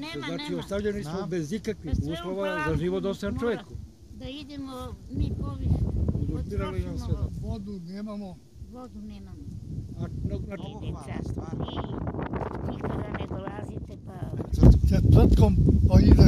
Znači, ostavljeni smo bez ikakvih Sve u uslova planu za život dostojan mora čovjeku. Da idemo mi poviše. Uzurpirali nam sve. Vodu nemamo. Vodu nemamo. Ovo hvala, stvarno. Nikada ne dolazite pa... Četvrtkom, oni da